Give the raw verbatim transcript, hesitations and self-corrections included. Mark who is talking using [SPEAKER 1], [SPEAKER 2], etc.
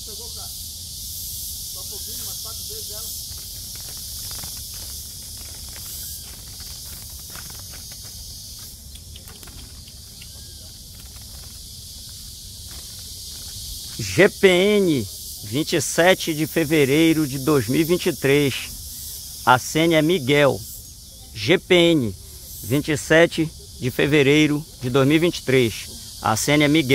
[SPEAKER 1] pegou, cara? Só um pouquinho, umas quatro vezes ela.
[SPEAKER 2] G P N, vinte e sete de fevereiro de dois mil e vinte e três. A senha é Miguel. G P N, vinte e sete de fevereiro de dois mil e vinte e três. A senha é Miguel.